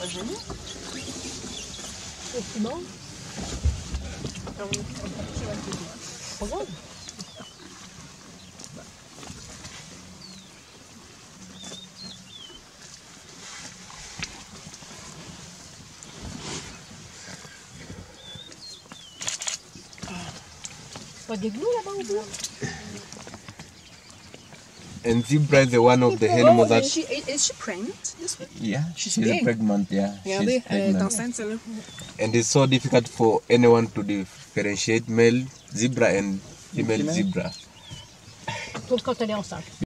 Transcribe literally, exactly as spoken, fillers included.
Pas gêné. C'est bon. Regarde. Pas des glous là-bas au bout. And zebra is the one of the animals that. Is she, is she pregnant? This one? Yeah, She's she's big. pregnant. Yeah, Regardez, she's elle est pregnant. enceinte celle-là. And it's so difficult for anyone to differentiate male zebra and female zebra. Sauf quand elle est enceinte.